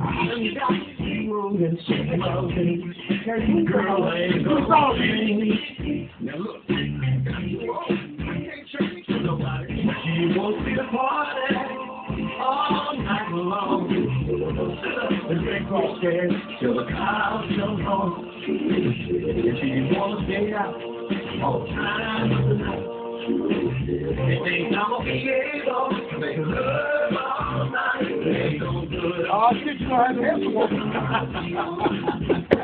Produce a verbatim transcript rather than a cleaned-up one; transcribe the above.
done got you and she loves me. Hey, girl, ain't no problem. Now look, I can't change for nobody. She wants me to party all night long. The drink all day till the cows come home. If she wanna stay out all time of the night, they think I'm a Diego, make love all night. They ain't no good. Oh, I think you know how to answer one.